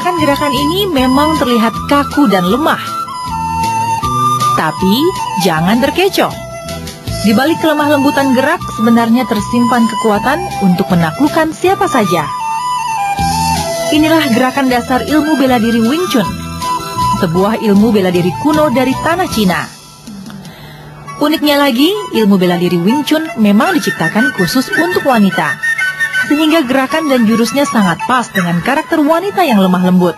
Gerakan-gerakan ini memang terlihat kaku dan lemah. Tapi jangan terkecoh. Di balik kelemah lembutan gerak sebenarnya tersimpan kekuatan untuk menaklukkan siapa saja. Inilah gerakan dasar ilmu bela diri Wing Chun, sebuah ilmu bela diri kuno dari tanah Cina. Uniknya lagi, ilmu bela diri Wing Chun memang diciptakan khusus untuk wanita, sehingga gerakan dan jurusnya sangat pas dengan karakter wanita yang lemah lembut.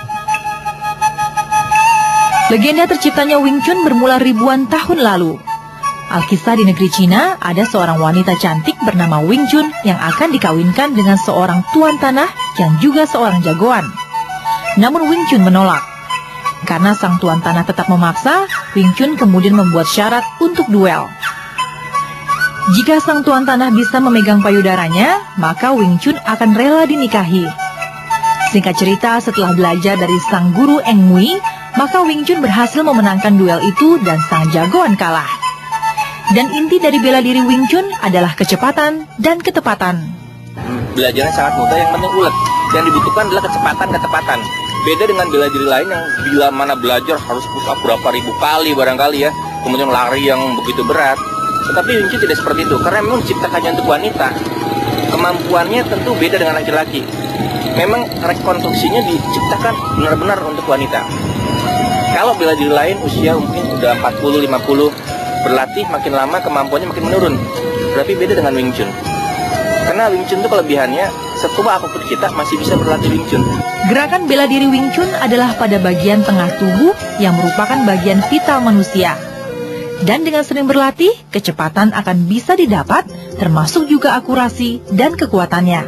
Legenda terciptanya Wing Chun bermula ribuan tahun lalu. Alkisah di negeri Cina, ada seorang wanita cantik bernama Wing Chun yang akan dikawinkan dengan seorang tuan tanah yang juga seorang jagoan. Namun Wing Chun menolak. Karena sang tuan tanah tetap memaksa, Wing Chun kemudian membuat syarat untuk duel. Jika sang tuan tanah bisa memegang payudaranya, maka Wing Chun akan rela dinikahi. Singkat cerita, setelah belajar dari sang guru Eng Mui, maka Wing Chun berhasil memenangkan duel itu dan sang jagoan kalah. Dan inti dari bela diri Wing Chun adalah kecepatan dan ketepatan. Belajarnya sangat mudah, yang penting ulet. Yang dibutuhkan adalah kecepatan. Beda dengan bela diri lain yang bila mana belajar harus push up berapa ribu kali barangkali ya. Kemudian lari yang begitu berat. Tetapi Wing Chun tidak seperti itu, karena memang diciptakannya untuk wanita. Kemampuannya tentu beda dengan laki-laki. Memang rekonstruksinya diciptakan benar-benar untuk wanita. Kalau bela diri lain usia mungkin udah 40-50, berlatih makin lama kemampuannya makin menurun. Berarti beda dengan Wing Chun. Karena Wing Chun itu kelebihannya, setua apapun kita masih bisa berlatih Wing Chun. Gerakan bela diri Wing Chun adalah pada bagian tengah tubuh yang merupakan bagian vital manusia. Dan dengan sering berlatih, kecepatan akan bisa didapat, termasuk juga akurasi dan kekuatannya.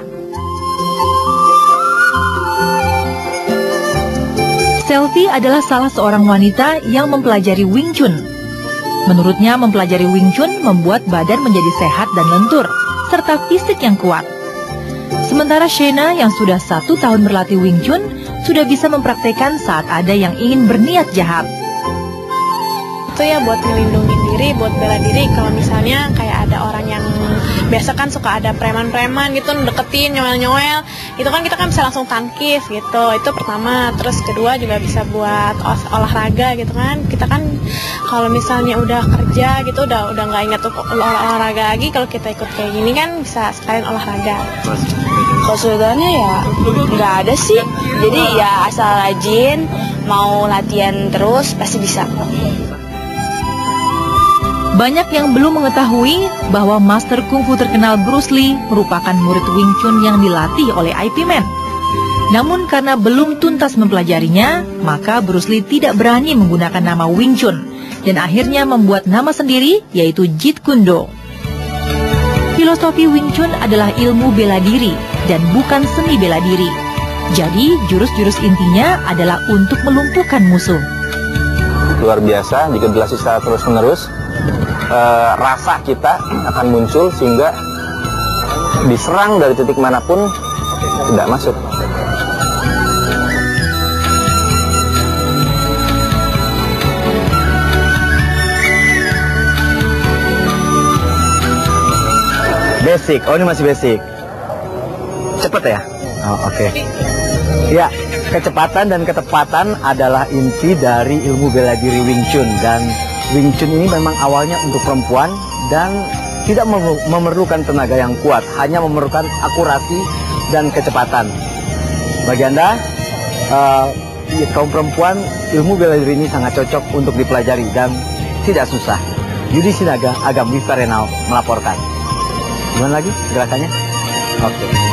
Selfie adalah salah seorang wanita yang mempelajari Wing Chun. Menurutnya, mempelajari Wing Chun membuat badan menjadi sehat dan lentur, serta fisik yang kuat. Sementara Shena yang sudah 1 tahun berlatih Wing Chun, sudah bisa mempraktekkan saat ada yang ingin berniat jahat. Itu ya buat ngelindungin diri, buat bela diri. Kalau misalnya kayak ada orang yang biasa kan suka ada preman-preman gitu deketin, nyoel-nyoel, itu kan kita kan bisa langsung tangkis gitu. Itu pertama. Terus kedua juga bisa buat olahraga gitu kan. Kita kan kalau misalnya udah kerja gitu udah nggak ingat olahraga lagi, kalau kita ikut kayak gini kan bisa sekalian olahraga. Kesulitannya ya nggak ada sih. Jadi ya asal rajin, mau latihan terus pasti bisa. Banyak yang belum mengetahui bahwa master kungfu terkenal Bruce Lee merupakan murid Wing Chun yang dilatih oleh IP Man. Namun karena belum tuntas mempelajarinya, maka Bruce Lee tidak berani menggunakan nama Wing Chun dan akhirnya membuat nama sendiri, yaitu Jeet Kune Do. Filosofi Wing Chun adalah ilmu bela diri dan bukan seni bela diri. Jadi jurus-jurus intinya adalah untuk melumpuhkan musuh. Luar biasa jika dilatih secara terus-menerus. Rasa kita akan muncul sehingga diserang dari titik manapun tidak masuk. Basic, oh ini masih basic. Cepet ya? Oh, oke. Ya, kecepatan dan ketepatan adalah inti dari ilmu bela diri Wing Chun. Dan Wing Chun ini memang awalnya untuk perempuan dan tidak memerlukan tenaga yang kuat, hanya memerlukan akurasi dan kecepatan. Bagi Anda, kaum perempuan, ilmu bela diri ini sangat cocok untuk dipelajari dan tidak susah. Yudi Sinaga, Agam Wista Renal melaporkan. Gimana lagi gerakannya? Oke.